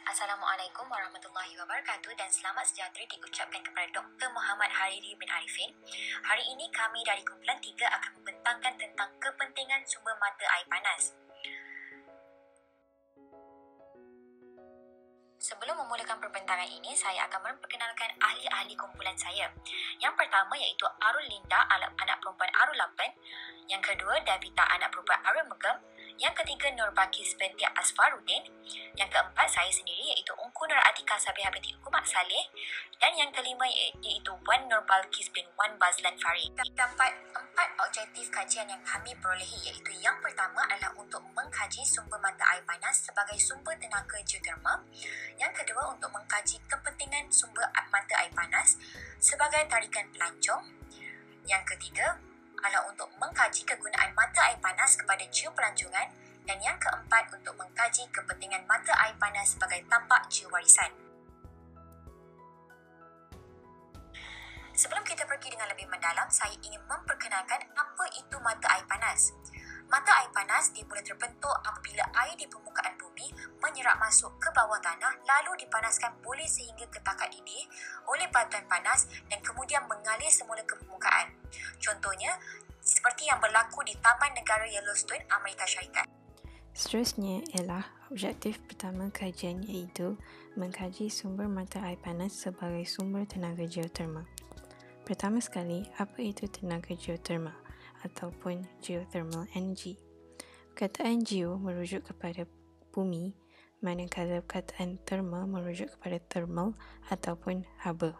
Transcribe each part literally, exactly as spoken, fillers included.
Assalamualaikum warahmatullahi wabarakatuh dan selamat sejahtera diucapkan kepada Doktor Muhammad Hariri bin Arifin. Hari ini kami dari kumpulan tiga akan membentangkan tentang kepentingan sumber mata air panas. Sebelum memulakan perbincangan ini, saya akan memperkenalkan ahli-ahli kumpulan saya. Yang pertama iaitu Arul Linda, anak perempuan Arul lapan. Yang kedua, Davita, anak perempuan Arul Megam. Yang ketiga, Nur Bakis binti Asfaruddin. Yang keempat, saya sendiri iaitu Ungku Nur Atika Sabiha binti Ungku Mak Saleh. Dan yang kelima iaitu Wan Nur Balkis bin Wan Bazlan Farid. Terdapat empat objektif kajian yang kami perolehi, iaitu yang pertama adalah untuk mengkaji sumber mata air panas sebagai sumber tenaga geotermal. Yang kedua, untuk mengkaji kepentingan sumber mata air panas sebagai tarikan pelancong. Yang ketiga adalah untuk mengkaji kegunaan mata air panas kepada geopelancongan. Dan yang keempat, untuk mengkaji kepentingan mata air panas sebagai tapak geowarisan. Sebelum kita pergi dengan lebih mendalam, saya ingin memperkenalkan apa itu mata air panas. Mata air panas dimula terbentuk apabila air di permukaan bumi menyerap masuk ke bawah tanah lalu dipanaskan boleh sehingga ke takat didih oleh batuan panas dan kemudian mengalir semula ke permukaan. Contohnya, seperti yang berlaku di Taman Negara Yellowstone, Amerika Syarikat. Seterusnya ialah objektif pertama kajian iaitu mengkaji sumber mata air panas sebagai sumber tenaga geotermal. Pertama sekali, apa itu tenaga geotermal ataupun geothermal energy? Perkataan geo merujuk kepada bumi, manakala perkataan thermal merujuk kepada thermal ataupun haba.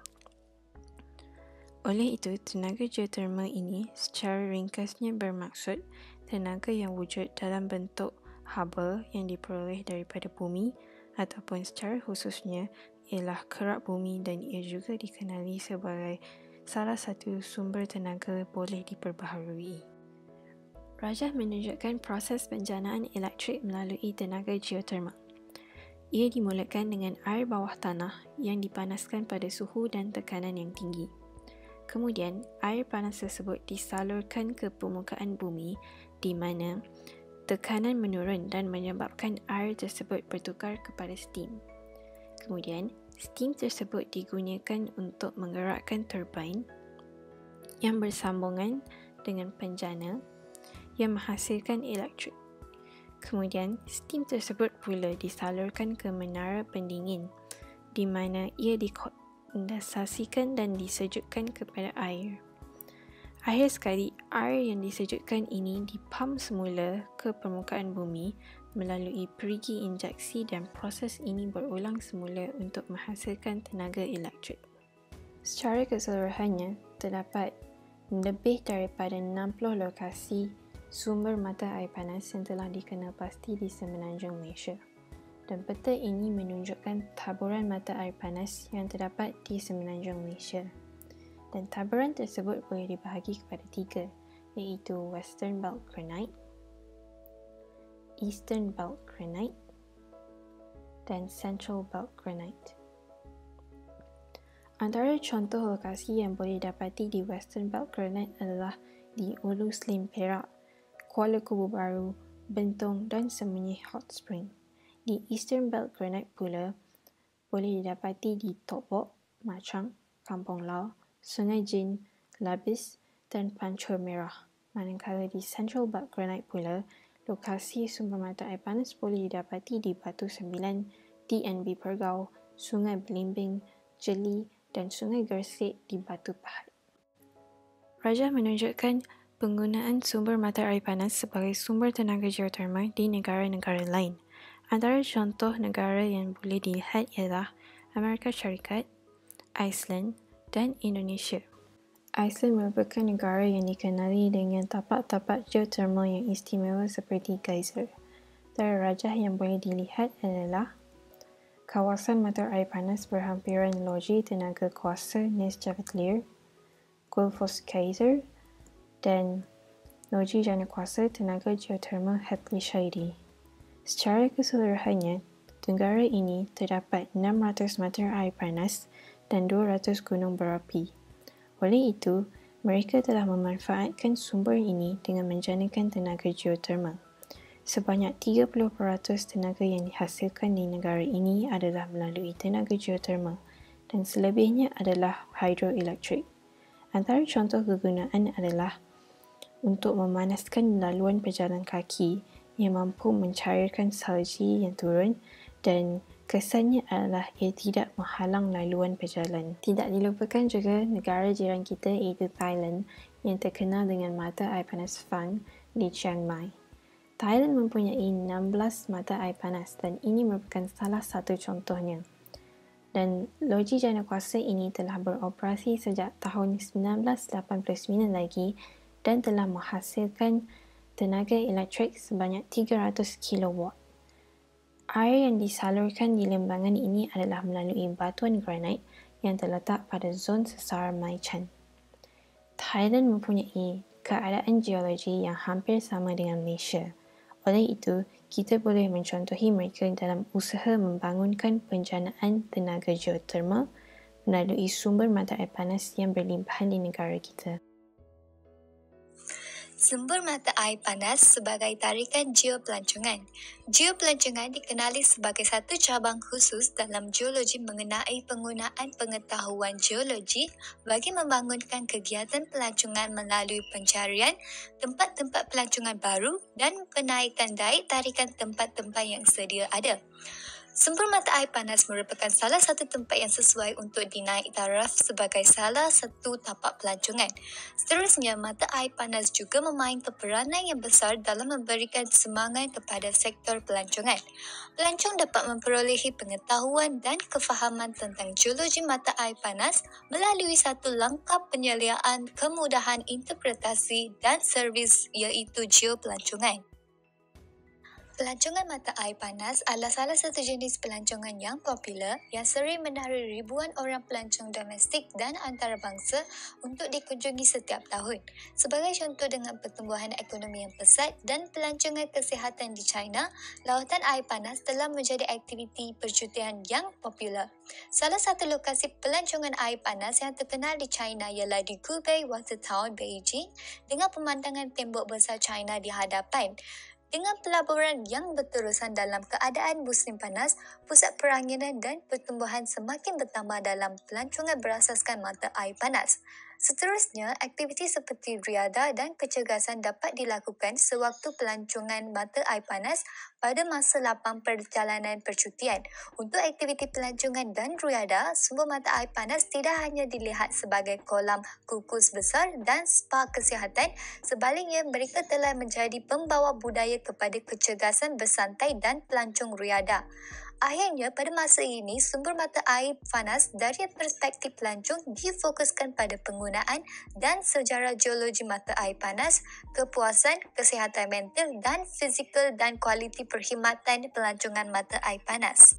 Oleh itu, tenaga geotermal ini secara ringkasnya bermaksud tenaga yang wujud dalam bentuk haba yang diperoleh daripada bumi ataupun secara khususnya ialah kerak bumi, dan ia juga dikenali sebagai salah satu sumber tenaga boleh diperbaharui. Rajah menunjukkan proses penjanaan elektrik melalui tenaga geotermal. Ia dimulakan dengan air bawah tanah yang dipanaskan pada suhu dan tekanan yang tinggi. Kemudian, air panas tersebut disalurkan ke permukaan bumi di mana tekanan menurun dan menyebabkan air tersebut bertukar kepada steam. Kemudian, steam tersebut digunakan untuk menggerakkan turbin yang bersambungan dengan penjana yang menghasilkan elektrik. Kemudian, steam tersebut pula disalurkan ke menara pendingin di mana ia dikondensasikan dan disejukkan kepada air. Akhir sekali, air yang disejukkan ini dipam semula ke permukaan bumi melalui perigi injeksi, dan proses ini berulang semula untuk menghasilkan tenaga elektrik. Secara keseluruhannya, terdapat lebih daripada enam puluh lokasi sumber mata air panas yang telah dikenal pasti di semenanjung Malaysia. Dan peta ini menunjukkan taburan mata air panas yang terdapat di semenanjung Malaysia. Dan taburan tersebut boleh dibahagi kepada tiga, iaitu Western Belt Granite, Eastern Belt Granite, dan Central Belt Granite. Antara contoh lokasi yang boleh didapati di Western Belt Granite adalah di Ulu Slim Perak, Kuala Kubu Baru, Bentong dan Semenyih Hot Spring. Di Eastern Belt Granite pula boleh didapati di Tok Bok, Machang, Kampung Lau, Sungai Jin, Labis dan Pancur Merah. Manakala di Central Belt Granite pula, lokasi sumber mata air panas boleh didapati di Batu Sembilan, D N B Pergau, Sungai Belimbing, Jeli dan Sungai Gersik di Batu Pahat. Rajah menunjukkan penggunaan sumber mata air panas sebagai sumber tenaga geotermal di negara-negara lain. Antara contoh negara yang boleh dilihat ialah Amerika Syarikat, Iceland dan Indonesia. Iceland merupakan negara yang dikenali dengan tapak-tapak geotermal yang istimewa seperti geyser. Antara rajah yang boleh dilihat adalah kawasan mata air panas berhampiran loji tenaga kuasa Nesjavitlir, Gullfoss Geyser dan loji jana kuasa tenaga geotermal Hatley Shady. Secara keseluruhannya, negara ini terdapat enam ratus mata air panas dan dua ratus gunung berapi. Oleh itu, mereka telah memanfaatkan sumber ini dengan menjanakan tenaga geotermal. Sebanyak tiga puluh peratus tenaga yang dihasilkan di negara ini adalah melalui tenaga geotermal dan selebihnya adalah hidroelektrik. Antara contoh kegunaan adalah untuk memanaskan laluan pejalan kaki yang mampu mencairkan salji yang turun, dan kesannya adalah ia tidak menghalang laluan pejalan. Tidak dilupakan juga negara jiran kita iaitu Thailand yang terkenal dengan mata air panas Phan di Chiang Mai. Thailand mempunyai enam belas mata air panas dan ini merupakan salah satu contohnya. Dan loji jana kuasa ini telah beroperasi sejak tahun seribu sembilan ratus lapan puluh sembilan lagi dan telah menghasilkan tenaga elektrik sebanyak tiga ratus kilowatt. Air yang disalurkan di lembangan ini adalah melalui batuan granit yang terletak pada zon sesar Mai Chan. Thailand mempunyai keadaan geologi yang hampir sama dengan Malaysia. Oleh itu, kita boleh mencontohi mereka dalam usaha membangunkan penjanaan tenaga geotermal melalui sumber mata air panas yang berlimpahan di negara kita. Sumber mata air panas sebagai tarikan geopelancongan. Geopelancongan dikenali sebagai satu cabang khusus dalam geologi mengenai penggunaan pengetahuan geologi bagi membangunkan kegiatan pelancongan melalui pencarian tempat-tempat pelancongan baru dan penaikan daya tarikan tempat-tempat yang sedia ada. Sumber mata air panas merupakan salah satu tempat yang sesuai untuk dinaik taraf sebagai salah satu tapak pelancongan. Seterusnya, mata air panas juga memainkan peranan yang besar dalam memberikan semangat kepada sektor pelancongan. Pelancong dapat memperolehi pengetahuan dan kefahaman tentang geologi mata air panas melalui satu langkah penyeliaan kemudahan interpretasi dan servis iaitu geopelancongan. Pelancongan mata air panas adalah salah satu jenis pelancongan yang popular yang sering menarik ribuan orang pelancong domestik dan antarabangsa untuk dikunjungi setiap tahun. Sebagai contoh dengan pertumbuhan ekonomi yang pesat dan pelancongan kesihatan di China, lawatan air panas telah menjadi aktiviti percutian yang popular. Salah satu lokasi pelancongan air panas yang terkenal di China ialah di Gubei Water Town, Beijing dengan pemandangan tembok besar China di hadapan. Dengan pelaburan yang berterusan dalam keadaan musim panas, pusat peranginan dan pertumbuhan semakin bertambah dalam pelancongan berasaskan mata air panas. Seterusnya, aktiviti seperti riadah dan kecergasan dapat dilakukan sewaktu pelancongan mata air panas pada masa lapang perjalanan percutian. Untuk aktiviti pelancongan dan riadah, sumber mata air panas tidak hanya dilihat sebagai kolam kukus besar dan spa kesihatan, sebaliknya mereka telah menjadi pembawa budaya kepada kecergasan bersantai dan pelancong riadah. Akhirnya, pada masa ini, sumber mata air panas dari perspektif pelancong difokuskan pada penggunaan dan sejarah geologi mata air panas, kepuasan, kesihatan mental dan fizikal dan kualiti perkhidmatan pelancongan mata air panas.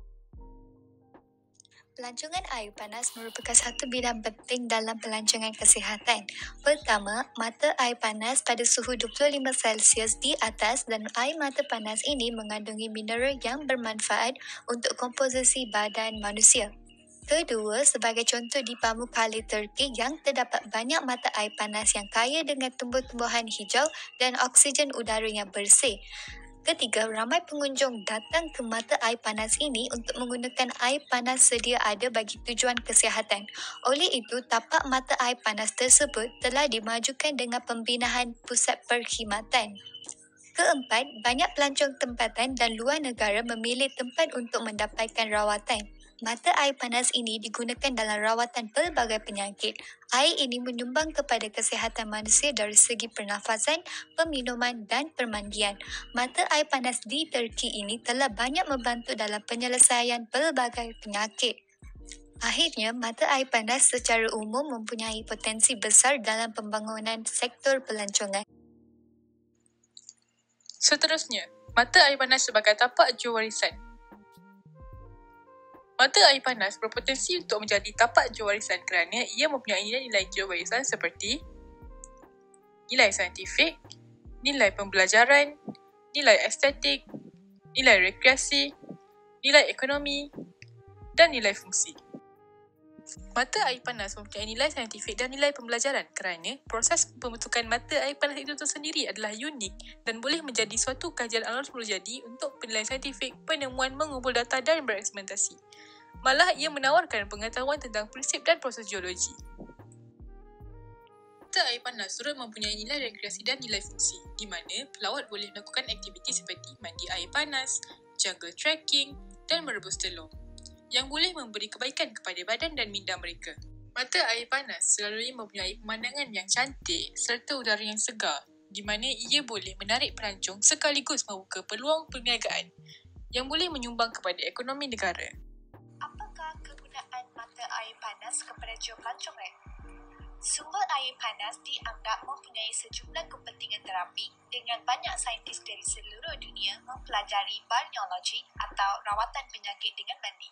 Pelancongan air panas merupakan satu bidang penting dalam pelancongan kesihatan. Pertama, mata air panas pada suhu dua puluh lima Celsius di atas dan air mata panas ini mengandungi mineral yang bermanfaat untuk komposisi badan manusia. Kedua, sebagai contoh di Pamukkale, Turki yang terdapat banyak mata air panas yang kaya dengan tumbuh-tumbuhan hijau dan oksigen udara yang bersih. Ketiga, ramai pengunjung datang ke mata air panas ini untuk menggunakan air panas sedia ada bagi tujuan kesihatan. Oleh itu, tapak mata air panas tersebut telah dimajukan dengan pembinaan pusat perkhidmatan. Keempat, banyak pelancong tempatan dan luar negara memilih tempat untuk mendapatkan rawatan. Mata air panas ini digunakan dalam rawatan pelbagai penyakit. Air ini menyumbang kepada kesihatan manusia dari segi pernafasan, peminuman dan permandian. Mata air panas di Turki ini telah banyak membantu dalam penyelesaian pelbagai penyakit. Akhirnya, mata air panas secara umum mempunyai potensi besar dalam pembangunan sektor pelancongan. Seterusnya, mata air panas sebagai tapak jewarisan. Mata air panas berpotensi untuk menjadi tapak jewarisan kerana ia mempunyai nilai jewarisan seperti nilai saintifik, nilai pembelajaran, nilai estetik, nilai rekreasi, nilai ekonomi dan nilai fungsi. Mata air panas mempunyai nilai saintifik dan nilai pembelajaran kerana proses pembentukan mata air panas itu sendiri adalah unik dan boleh menjadi suatu kajian alam semula jadi untuk penilaian saintifik, penemuan, mengumpul data dan bereksperimentasi. Malah ia menawarkan pengetahuan tentang prinsip dan proses geologi. Mata air panas turut mempunyai nilai rekreasi dan nilai fungsi, di mana pelawat boleh melakukan aktiviti seperti mandi air panas, jungle trekking dan merebus telur, yang boleh memberi kebaikan kepada badan dan minda mereka. Mata air panas selalunya mempunyai pemandangan yang cantik serta udara yang segar, di mana ia boleh menarik pelancong sekaligus membuka peluang perniagaan yang boleh menyumbang kepada ekonomi negara. Apakah kegunaan mata air panas kepada geoplancongan? Sumber air panas dianggap mempunyai sejumlah kepentingan terapi dengan banyak saintis dari seluruh dunia mempelajari balneologi atau rawatan penyakit dengan mandi.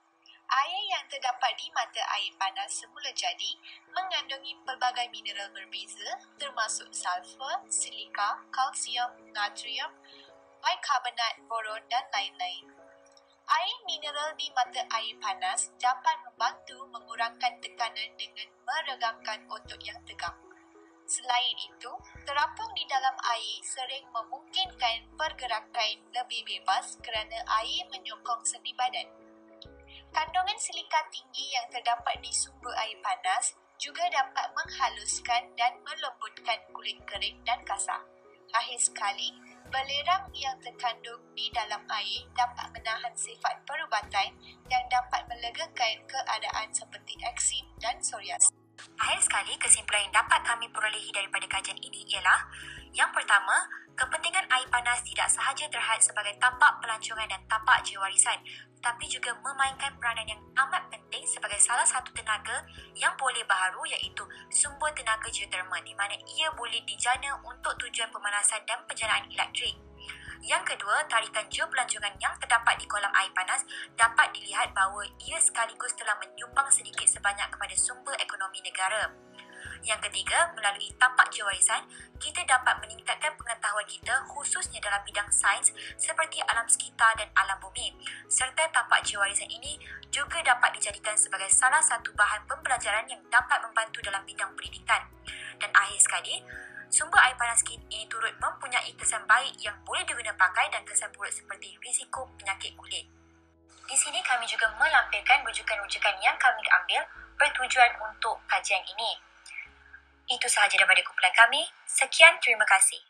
Air yang terdapat di mata air panas semula jadi mengandungi pelbagai mineral berbeza termasuk sulfur, silika, kalsium, natrium, bikarbonat, boron dan lain-lain. Air mineral di mata air panas dapat membantu mengurangkan tekanan dengan meregangkan otot yang tegang. Selain itu, terapung di dalam air sering memungkinkan pergerakan lebih bebas kerana air menyokong sendi badan. Kandungan silika tinggi yang terdapat di sumber air panas juga dapat menghaluskan dan melembutkan kulit kering dan kasar. Akhir sekali, belerang yang terkandung di dalam air dapat menahan sifat perubatan yang dapat melegakan keadaan seperti eksim dan psoriasis. Akhir sekali, kesimpulan yang dapat kami perolehi daripada kajian ini ialah yang pertama, kepentingan air panas tidak sahaja terhad sebagai tapak pelancongan dan tapak jiwarisan, tetapi juga memainkan peranan yang amat penting sebagai salah satu tenaga yang boleh baharu iaitu sumber tenaga geotermal di mana ia boleh dijana untuk tujuan pemanasan dan penjanaan elektrik. Yang kedua, tarikan geopelancongan yang terdapat di kolam air panas dapat dilihat bahawa ia sekaligus telah menyumbang sedikit sebanyak kepada sumber ekonomi negara. Yang ketiga, melalui tapak jiwarisan, kita dapat meningkatkan pengetahuan kita khususnya dalam bidang sains seperti alam sekitar dan alam bumi. Serta tapak jiwarisan ini juga dapat dijadikan sebagai salah satu bahan pembelajaran yang dapat membantu dalam bidang pendidikan. Dan akhir sekali, sumber air panas ini turut mempunyai kesan baik yang boleh diguna pakai dan kesan buruk seperti risiko penyakit kulit. Di sini kami juga melampirkan rujukan-rujukan yang kami ambil bertujuan untuk kajian ini. Itu sahaja daripada kumpulan kami. Sekian, terima kasih.